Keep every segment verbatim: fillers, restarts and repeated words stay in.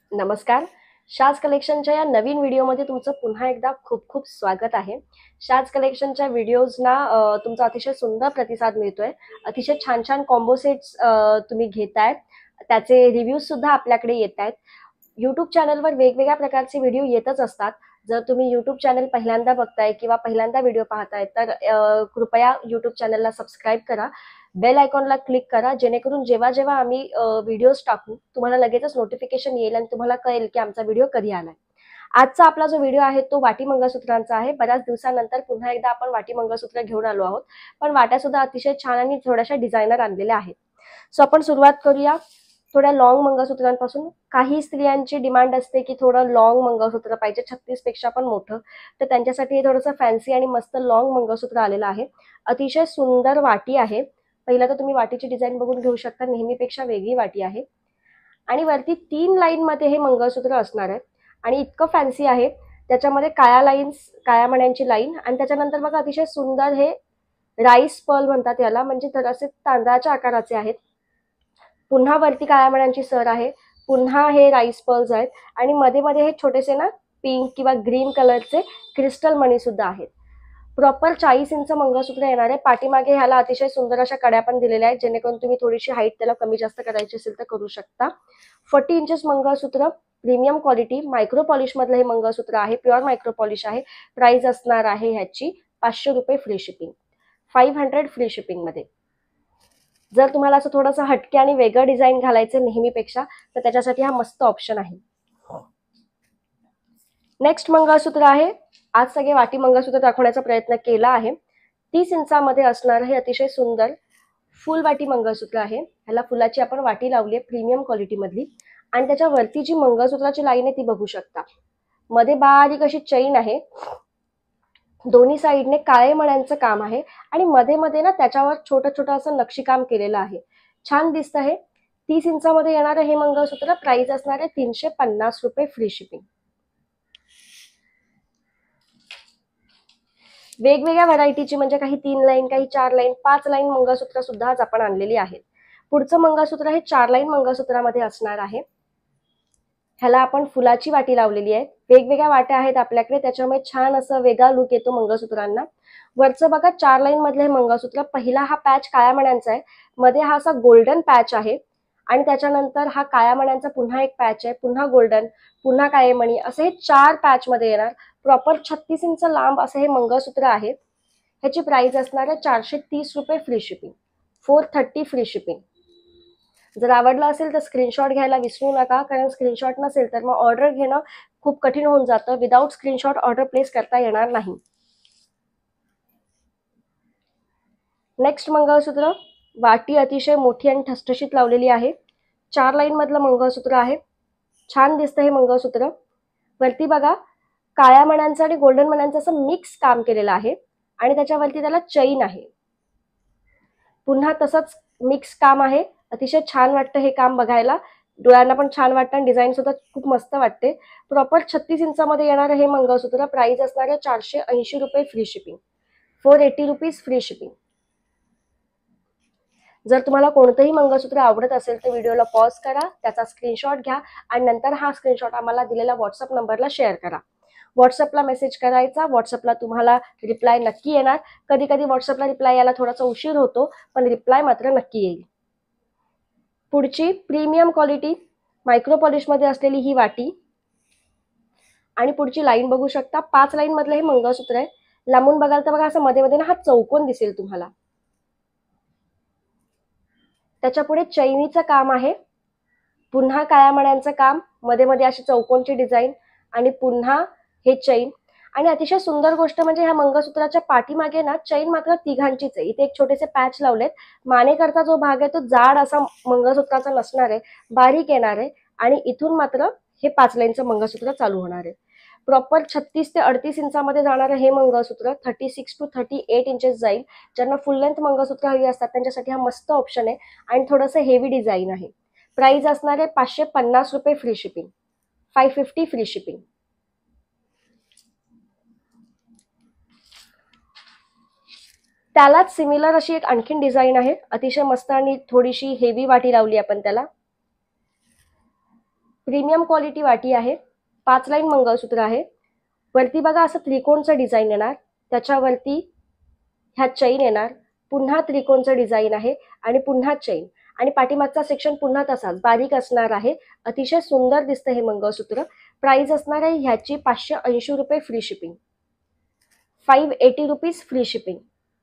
नमस्कार. शाज कलेक्शनच्या या नवीन व्हिडिओमध्ये तुमचं पुन्हा एकदा खूप खूप स्वागत आहे. शाज कलेक्शनच्या व्हिडिओजना अ, तुमचा अतिशय सुंदर प्रतिसाद मिळतोय. अतिशय छान छान कॉम्बो सेट्स अ, तुम्ही घेतायत. त्याचे रिव्ह्यूज सुद्धा आपल्याकडे येतायत. यूट्यूब चॅनलवर वेगवेगळ्या प्रकारचे व्हिडिओ येतच असतात. जर तुम्ही यूट्यूब चॅनल पहिल्यांदा बघताय किंवा पहिल्यांदा व्हिडिओ पाहताय तर अ, कृपया यूट्यूब चॅनलला सबस्क्राईब करा. बेल आयकॉनला क्लिक करा, जेणेकरून जेव्हा जेव्हा आम्ही व्हिडिओज टाकू तुम्हाला लगेचच नोटिफिकेशन येईल आणि तुम्हाला कळेल की आमचा व्हिडिओ कधी आलाय. आजचा आपला जो व्हिडिओ आहे तो वाटी मंगळसूत्रांचा आहे. बऱ्याच दिवसानंतर पुन्हा एकदा आपण वाटी मंगळसूत्र घेऊन आलो आहोत. पण वाट्या सुद्धा अतिशय छान आणि थोड्याशा डिझायनर आणलेल्या आहेत. सो आपण सुरुवात करूया थोड्या लॉंग मंगळसूत्रांपासून. काही स्त्रियांची डिमांड असते की थोडं लॉंग मंगळसूत्र पाहिजे, छत्तीस पेक्षा पण मोठं. तर त्यांच्यासाठी हे थोडंसं फॅन्सी आणि मस्त लॉंग मंगळसूत्र आलेलं आहे. अतिशय सुंदर वाटी आहे. पहिला तर तुम्ही वाटीची डिझाइन बघून घेऊ शकता. नेहमीपेक्षा वेगळी वाटी आहे आणि वरती तीन लाईन मध्ये हे मंगळसूत्र असणार आहे आणि इतकं फॅन्सी आहे. त्याच्यामध्ये काळ्या लाईन्स, काळ्या मण्यांची लाईन आणि त्याच्यानंतर बघा अतिशय सुंदर हे राईस पर्ल म्हणतात याला, म्हणजे असे तांदळाच्या आकाराचे आहेत. पुन्हा वरती काळ्या मण्यांची सर आहे, पुन्हा हे राईस पर्ल्स आहेत आणि मध्ये मध्ये हे छोटेसे ना पिंक किंवा ग्रीन कलरचे क्रिस्टल मणी सुद्धा आहेत. प्रॉपर चाळीस इंच मंगळसूत्र येणार आहे. पाठीमागे ह्याला अतिशय सुंदर अशा कड्या पण दिलेल्या आहेत, जेणेकरून तुम्ही थोडीशी हाईट त्याला कमी जास्त करायची असेल तर करू शकता. Forty inches mangalsutra, premium quality, micro polish मधलं हे मंगळसूत्र आहे. प्युअर मायक्रो पॉलिश आहे. प्राइस असणार आहे ह्याची पाचशे रुपये free shipping, five hundred free shipping मध्ये. जर तुम्हाला असं थोडंसं हटके आणि वेगळं डिझाईन घालायचं नेहमीपेक्षा तर त्याच्यासाठी हा मस्त ऑप्शन आहे. नेक्स्ट मंगळसूत्र आहे. आज सगळे वाटी मंगळसूत्र दाखवण्याचा प्रयत्न केला आहे. तीस इंचामध्ये असणार हे अतिशय सुंदर फुल वाटी मंगळसूत्र आहे. ह्याला फुलाची आपण वाटी लावली आहे प्रीमियम क्वालिटी मधली आणि त्याच्या वरती जी मंगळसूत्राची लाईन आहे ती बघू शकता. मध्ये बारीक अशी चैन आहे. दोन्ही साईडने काळे मण्यांचं काम आहे आणि मध्ये मध्ये ना त्याच्यावर छोटं छोटं असं नक्षीकाम केलेलं आहे. छान दिसतं हे. तीस इंचामध्ये येणारं हे मंगळसूत्र प्राइस असणार आहे तीनशे पन्नास रुपये फ्री शिपिंग. वेगवेगळ्या व्हरायटीची, म्हणजे काही तीन लाईन, काही चार लाईन, पाच लाईन मंगळसूत्र सुद्धा आज आपण आणलेली आहेत. पुढचं मंगळसूत्र हे चार लाईन मंगळसूत्रामध्ये असणार आहे. ह्याला आपण फुलाची वाटी लावलेली आहे. वेगवेगळ्या वाट्या आहेत आपल्याकडे, त्याच्यामुळे छान असं वेगळा लुक येतो मंगळसूत्रांना. वरचं बघा चार लाईन मधले मंगळसूत्र. पहिला हा पॅच काळ्या मण्यांचा आहे, मध्ये हा असा गोल्डन पॅच आहे आणि त्याच्यानंतर हा काळ्या मण्यांचा पुन्हा एक पॅच आहे, पुन्हा गोल्डन, पुन्हा काळे मणी, असे हे चार पॅच मध्ये येणार. प्रॉपर छत्तीस इंच लांब असं हे मंगळसूत्र आहे. ह्याची प्राइस असणार आहे चारशे तीस रुपये free shipping, four thirty free shipping. जर आवडलं असेल तर स्क्रीनशॉट घ्यायला विसरू नका, कारण स्क्रीनशॉट नसेल तर मग ऑर्डर घेणं खूप कठीण होऊन जातं. विदाउट स्क्रीनशॉट ऑर्डर प्लेस करता येणार नाही. नेक्स्ट मंगळसूत्र. वाटी अतिशय मोठी आणि ठसठशीत लावलेली आहे. चार लाईन मधलं मंगळसूत्र आहे. छान दिसतं हे मंगळसूत्र. वरती बघा काळ्या मण्यांचं आणि गोल्डन मण्यांचं असं मिक्स काम केलेलं आहे आणि त्याच्यावरती त्याला चैन आहे. पुन्हा तसंच मिक्स काम आहे. अतिशय छान वाटतं हे काम बघायला, डोळ्यांना पण छान वाटतं आणि डिझाईन सुद्धा खूप मस्त वाटते. प्रॉपर छत्तीस इंचामध्ये येणारं हे मंगळसूत्र प्राइस असणार आहे चारशे ऐंशी रुपये free shipping, four eighty rupees free shipping. जर तुम्हाला कोणतंही मंगळसूत्र आवडत असेल तर व्हिडिओला पॉज करा, त्याचा स्क्रीनशॉट घ्या आणि नंतर हा स्क्रीनशॉट आम्हाला दिलेल्या व्हॉट्सअप नंबरला शेअर करा. व्हॉट्सअपला मेसेज करायचा. व्हॉट्सअपला तुम्हाला रिप्लाय नक्की येणार. कधी कधी व्हॉट्सअपला रिप्लाय यायला थोडासा उशीर होतो, पण रिप्लाय मात्र नक्की येईल. पुढची प्रीमियम क्वालिटी मायक्रो पॉलिश मध्ये असलेली ही वाटी आणि पुढची लाईन बघू शकता. पाच लाईन मधलं हे मंगळसूत्र आहे. लांबून बघाल तर बघा असं मध्ये मध्ये ना हा चौकोन दिसेल तुम्हाला. त्याच्या पुढे चैनीचं काम आहे, पुन्हा काळ्या मण्यांचं काम, मध्ये मध्ये अशी चौकोनची डिझाईन आणि पुन्हा हे चैन. आणि अतिशय सुंदर गोष्ट म्हणजे ह्या मंगळसूत्राच्या पाठीमागे ना चैन मात्र तिघांचीच आहे. इथे एक छोटेसे पॅच लावलेत. मानेकरता जो भाग आहे तो जाड असा मंगळसूत्राचा नसणार आहे, बारीक येणार आहे आणि इथून मात्र हे पाच लाईनचं मंगळसूत्र चालू होणार आहे. प्रॉपर छत्तीस ते अडतीस इंचामध्ये जाणारं हे mangalsutra thirty six to thirty eight inches जाईल. ज्यांना फुल लेंथ मंगळसूत्र हवी असतात त्यांच्यासाठी हा मस्त ऑप्शन आहे आणि थोडंसं हेवी डिझाईन आहे. प्राइस असणार आहे पाचशे पन्नास रुपये free shipping, five fifty free shipping. त्यालाच सिमिलर अशी एक आणखीन डिझाईन आहे. अतिशय मस्त आणि थोडीशी हेवी वाटी लावली आपण त्याला. प्रीमियम क्वालिटी वाटी आहे, पाच लाईन मंगळसूत्र आहे. वरती बघा असं त्रिकोणचं डिझाईन येणार, त्याच्यावरती ह्या चैन येणार, पुन्हा त्रिकोणचं डिझाईन आहे आणि पुन्हा चैन, आणि पाठीमागचा सेक्शन पुन्हा तसाच बारीक असणार आहे. अतिशय सुंदर दिसतं हे मंगळसूत्र. प्राइस असणार आहे ह्याची पाचशे ऐंशी रुपये free shipping, five eighty rupees free shipping.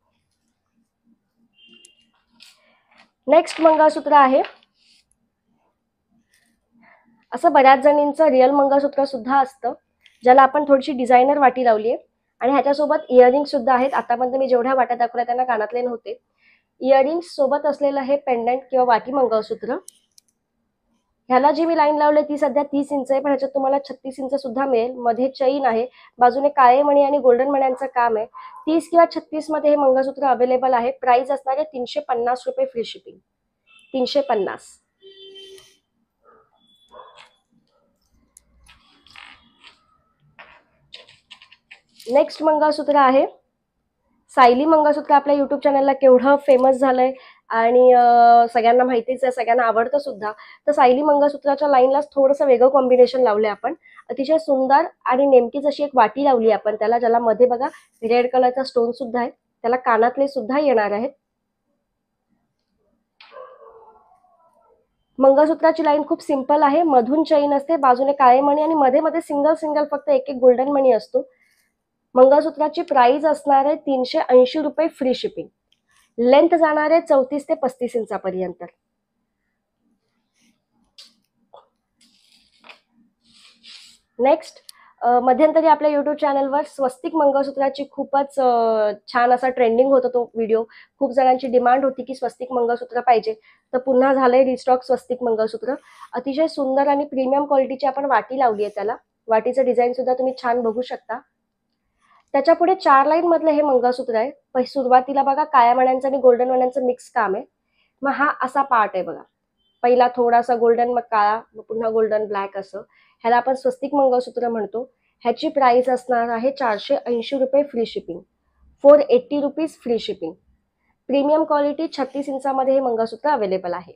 Next mangalsutra आहे, असं बऱ्याच जणींचं रिअल मंगळसूत्र सुद्धा असतं, ज्याला आपण थोडीशी डिझायनर वाटी लावली आहे आणि ह्याच्यासोबत इयरिंग सुद्धा आहेत. आतापर्यंत मी जेवढ्या वाट्या दाखवल्या त्यांना कानातले नव्हते. इयरिंग्स सोबत असलेलं हे पेंडंट किंवा वाटी मंगळसूत्र. ह्याला जी मी लाईन लावली ती सध्या तीस इंच आहे, पण ह्याच्यात तुम्हाला छत्तीस इंच सुद्धा मिळेल. मध्ये चैन आहे, बाजूने काळे मणी आणि गोल्डन मण्यांचं काम आहे. तीस किंवा छत्तीस मध्ये हे मंगळसूत्र अवेलेबल आहे. प्राइस असणार आहे तीनशे पन्नास रुपये फ्री शिपिंग, तीनशे पन्नास. नेक्स्ट मंगळसूत्र आहे सायली मंगळसूत्र. आपल्या युट्यूब चॅनलला केवढं फेमस झालंय आणि सगळ्यांना माहितीच आहे, सगळ्यांना आवडतं सुद्धा. तर सायली मंगळसूत्राच्या लाईनलाच थोडंसं वेगळं कॉम्बिनेशन लावलंय आपण. अतिशय सुंदर आणि नेमकीच अशी एक वाटी लावली आपण त्याला, ज्याला मध्ये बघा रेड कलरचा स्टोन सुद्धा आहे. त्याला कानातले सुद्धा येणार आहेत. मंगळसूत्राची लाईन खूप सिंपल आहे, मधून चैन असते, बाजूने काळे मणी आणि मध्ये मध्ये सिंगल सिंगल फक्त एक एक गोल्डन मणी असतो. मंगळसूत्राची प्राइस असणार आहे तीनशे ऐंशी रुपये फ्री शिपिंग. लेंथ जाणार आहे चौतीस ते पस्तीस इंचापर्यंत. नेक्स्ट, मध्यंतरी आपल्या युट्यूब चॅनलवर स्वस्तिक मंगळसूत्राची खूपच छान असा ट्रेंडिंग होता तो व्हिडिओ. खूप जणांची डिमांड होती की स्वस्तिक मंगळसूत्र पाहिजे, तर पुन्हा झालंय रिस्टॉक स्वस्तिक मंगळसूत्र. अतिशय सुंदर आणि प्रीमियम क्वालिटीची आपण वाटी लावली आहे त्याला. वाटीचं डिझाईन सुद्धा तुम्ही छान बघू शकता. त्याच्या पुढे चार लाईन मधलं हे मंगळसूत्र आहे. सुरुवातीला बघा काळ्या मण्यांचं आणि गोल्डन मण्यांचं मिक्स काम आहे. मग हा असा पार्ट आहे बघा, पहिला थोडासा गोल्डन, मग काळा, मग पुन्हा गोल्डन ब्लॅक असं. ह्याला आपण स्वस्तिक मंगळसूत्र म्हणतो. ह्याची प्राइस असणार आहे चारशे ऐंशी रुपये free shipping, four eighty rupees free shipping. Premium quality छत्तीस इंचामध्ये हे मंगळसूत्र अवेलेबल आहे.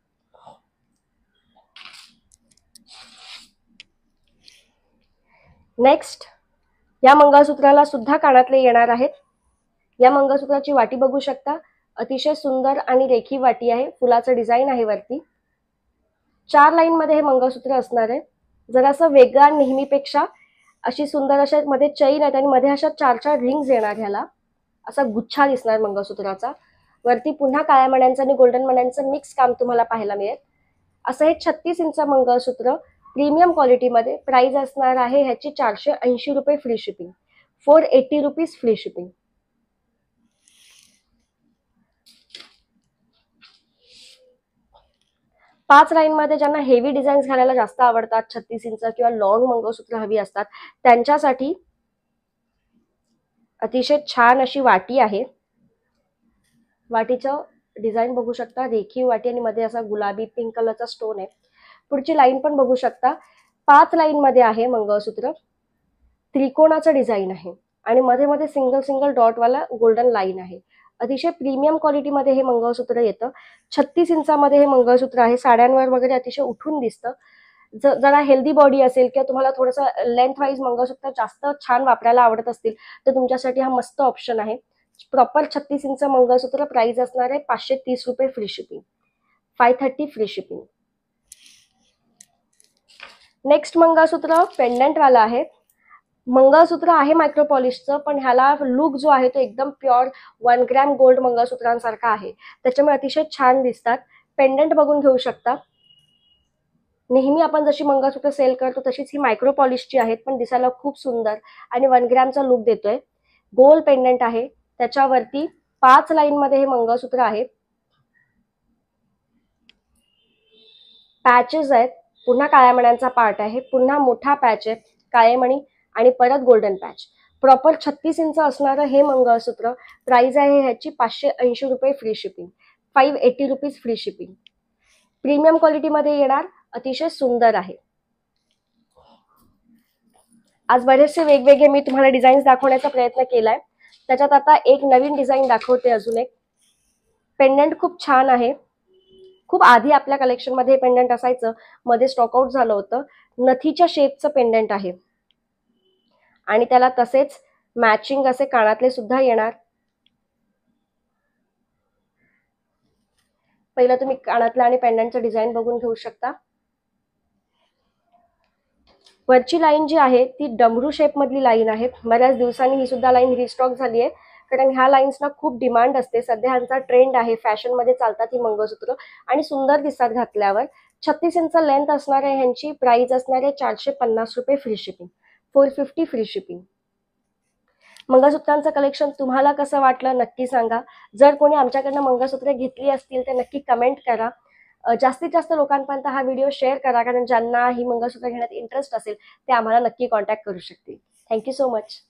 नेक्स्ट, या मंगळसूत्राला सुद्धा कानातले येणार आहेत. या मंगळसूत्राची वाटी बघू शकता, अतिशय सुंदर आणि रेखीव वाटी आहे. फुलाचं डिझाईन आहे वरती. चार लाईन मध्ये हे मंगळसूत्र असणार आहे. जरासं वेगळा नेहमीपेक्षा. अशी सुंदर अशा मध्ये चैन आहेत आणि मध्ये अशा चार चार रिंग्स येणार. ह्याला असा गुच्छा दिसणार मंगळसूत्राचा. वरती पुन्हा काळ्या मण्यांचं आणि गोल्डन मण्यांचं मिक्स काम तुम्हाला पाहायला मिळेल. असं हे छत्तीस इंच मंगळसूत्र प्रीमियम क्वालिटीमध्ये. प्राइस असणार आहे ह्याची चारशे ऐंशी रुपये free shipping, four eighty rupees free shipping. पाच लाईन मध्ये ज्यांना हेवी डिझाईन्स घालायला जास्त आवडतात, छत्तीस इंच किंवा लॉंग मंगळसूत्र हवी असतात, त्यांच्यासाठी अतिशय छान अशी वाटी आहे. वाटीचं डिझाईन बघू शकता, रेखीव वाटी आणि मध्ये असा गुलाबी पिंक कलरचा स्टोन आहे. पुढची लाईन पण बघू शकता, पाच लाईन मध्ये आहे मंगळसूत्र. त्रिकोणाचं डिझाईन आहे आणि मध्ये मध्ये सिंगल सिंगल डॉट वाला गोल्डन लाईन आहे. अतिशय प्रीमियम क्वालिटीमध्ये हे मंगळसूत्र येतं. छत्तीस इंचामध्ये हे मंगळसूत्र आहे. साड्यांवर वगैरे अतिशय उठून दिसतं. जरा हेल्दी बॉडी असेल किंवा तुम्हाला थोडंसं लेंथ वाईज मंगळसूत्र जास्त छान वापरायला आवडत असतील तर तुमच्यासाठी हा मस्त ऑप्शन आहे. प्रॉपर छत्तीस इंच मंगळसूत्र. प्राइस असणार आहे पाचशे तीस रुपये free shipping, five thirty free shipping. Next mangalsutra pendant वाला आहे. मंगळसूत्र आहे मायक्रो पॉलिशचं, पण ह्याला लुक जो आहे तो एकदम प्युअर वन ग्रॅम गोल्ड मंगळसूत्रांसारखा आहे. त्याच्यामुळे अतिशय छान दिसतात. पेंडंट बघून घेऊ शकता. नेहमी आपण जशी मंगळसूत्र सेल करतो तशीच ही मायक्रो पॉलिशची आहेत, पण दिसायला खूप सुंदर आणि वन ग्रॅमचा लुक देतोय. गोल पेंडंट आहे. त्याच्यावरती पाच लाईन मध्ये हे मंगळसूत्र आहे. पॅचेस आहेत. पुन्हा काळ्या मण्यांचा पार्ट आहे. पुन्हा मोठा पॅच आहे, काळे मणी आणि परत गोल्डन पॅच. प्रॉपर छत्तीस इंच असणारं हे मंगळसूत्र. प्राइस आहे ह्याची पाचशे ऐंशी रुपये free shipping, five eighty rupees free shipping. Premium क्वालिटीमध्ये येणार. अतिशय सुंदर आहे. आज बरेचसे वेगवेगळे मी तुम्हाला डिझाईन्स दाखवण्याचा प्रयत्न केलाय. त्याच्यात आता एक नवीन डिझाईन दाखवते. अजून एक पेंडंट खूप छान आहे. खूप आधी आपल्या कलेक्शनमध्ये हे पेंडंट असायचं, मध्ये स्टॉकआउट झालं होतं. नथीच्या शेपचं पेंडंट आहे आणि त्याला तसेच मॅचिंग असे कानातले सुद्धा येणार. पहिलं तुम्ही कानातलं आणि पेंडंटचं डिझाईन बघून घेऊ शकता. वरची लाईन जी आहे ती डमरू शेप मधली लाईन आहे. बऱ्याच दिवसांनी ही सुद्धा लाईन रिस्टॉक झाली आहे, कारण ह्या लाईन्सना खूप डिमांड असते. सध्या ह्यांचा ट्रेंड आहे, फॅशन मध्ये चालतात ही मंगळसूत्र आणि सुंदर दिसतात घातल्यावर. छत्तीस इंच लेंथ असणार आहे. ह्यांची प्राइस असणार आहे चारशे पन्नास रुपये free shipping, four fifty free shipping. मंगळसूत्रांचं कलेक्शन तुम्हाला कसं वाटलं नक्की सांगा. जर कोणी आमच्याकडनं मंगळसूत्र घेतली असतील तर नक्की कमेंट करा. जास्तीत जास्त लोकांपर्यंत हा व्हिडिओ शेअर करा, कारण ज्यांना ही मंगळसूत्र घेण्यात इंटरेस्ट असेल ते आम्हाला नक्की कॉन्टॅक्ट करू शकतील. Thank you so much.